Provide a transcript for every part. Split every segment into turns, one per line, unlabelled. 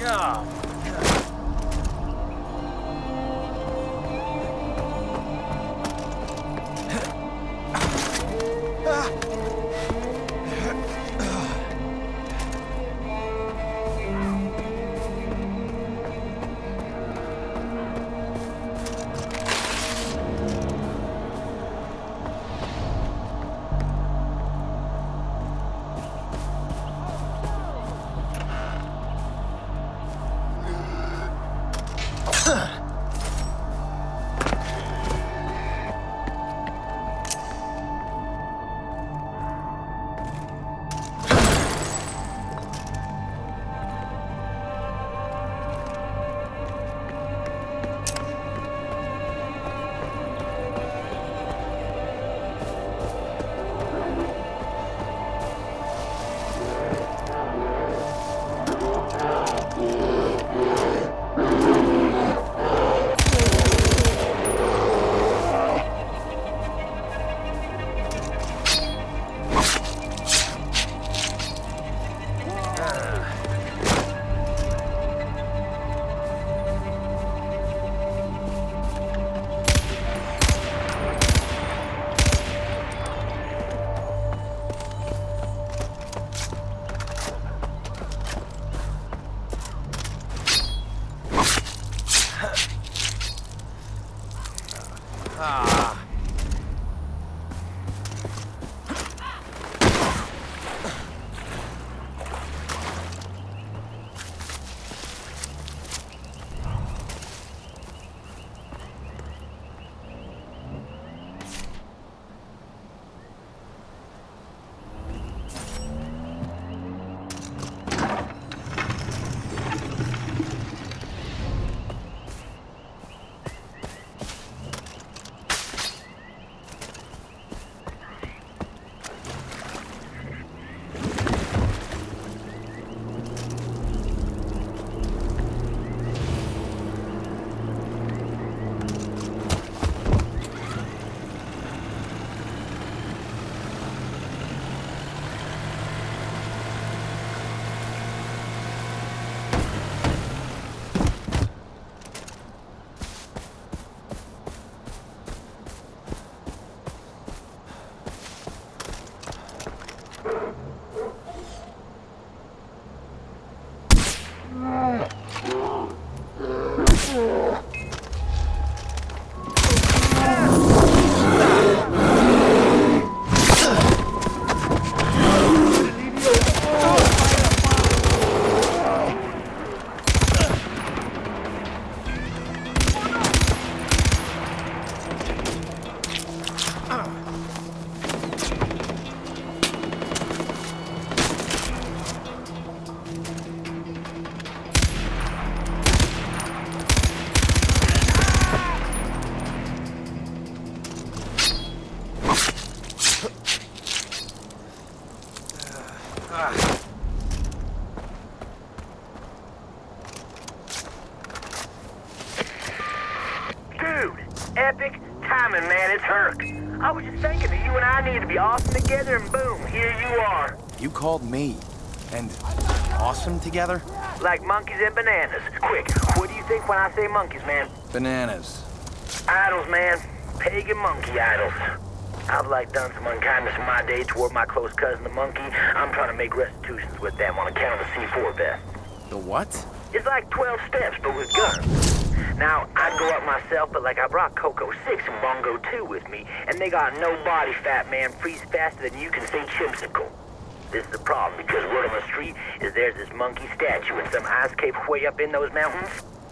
Epic timing, man. It's Herc. I was just thinking that you and I need to be awesome together, and boom, here you are.
You called me. And awesome together?
Like monkeys and bananas. Quick, what do you think when I say monkeys, man?
Bananas.
Idols, man. Pagan monkey idols. I've done some unkindness in my day toward my close cousin, the monkey. I'm trying to make restitutions with them on account of the C4 vest.
The what?
It's like 12 steps, but with guns. Now, I'd go up myself, but I brought Coco 6 and Bongo 2 with me, and they got no body fat, man. Freeze faster than you can say chimsicle. This is the problem, because word on the street is there's this monkey statue in some ice cave way up in those mountains.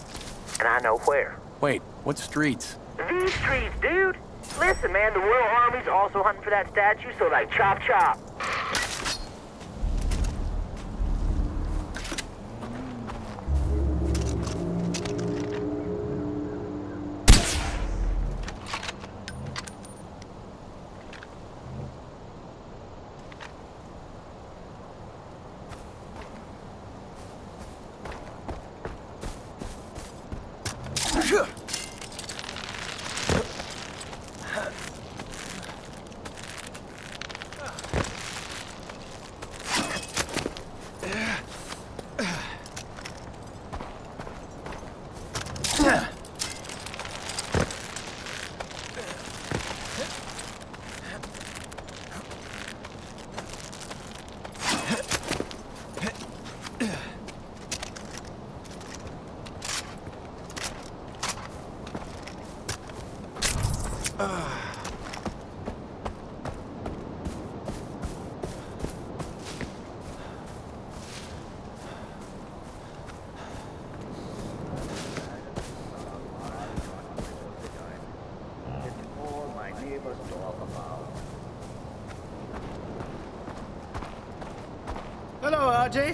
And I know where.
Wait, what streets?
These streets, dude. Listen, man, the Royal Army's also hunting for that statue, so chop chop.
Hello, RJ.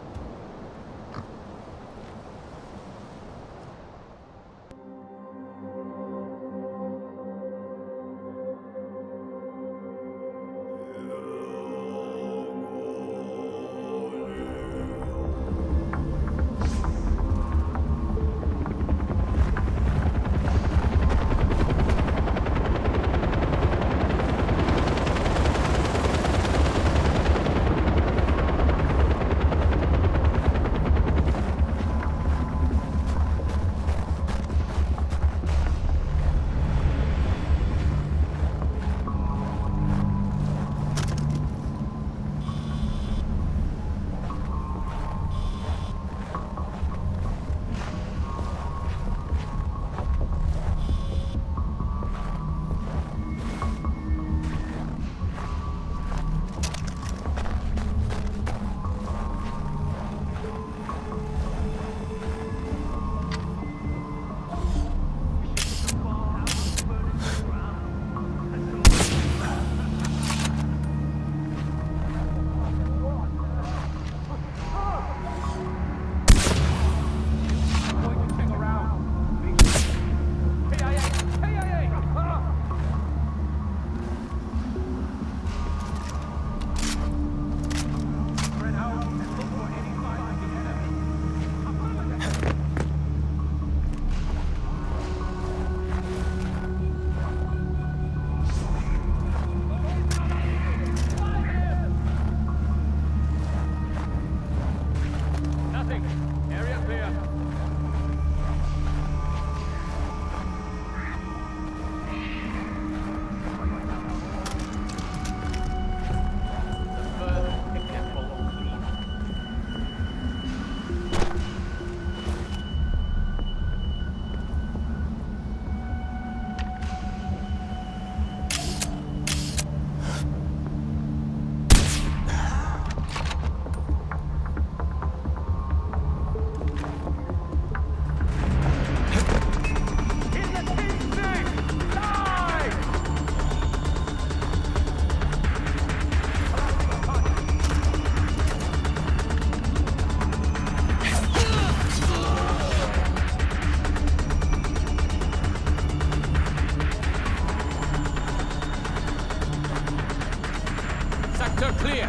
Sector clear.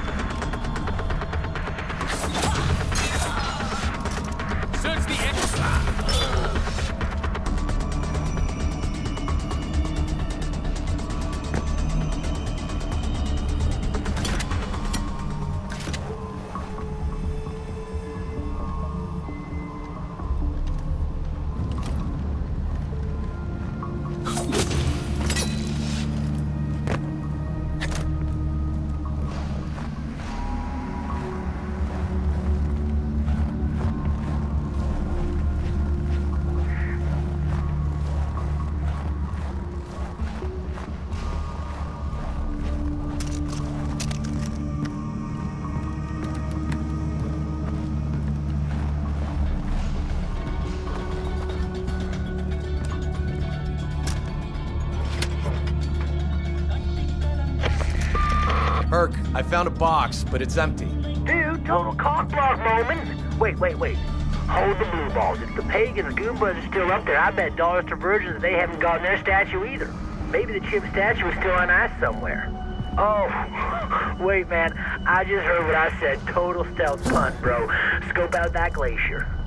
Search the
Herc, I found a box, but it's empty.
Dude, total cock block moment. Wait. Hold the blue balls. If the pagans Goombas are still up there, I bet dollars to virgins that they haven't gotten their statue either. Maybe the chip statue is still on ice somewhere. Oh, wait, man. I just heard what I said. Total stealth punt, bro. Scope out that glacier.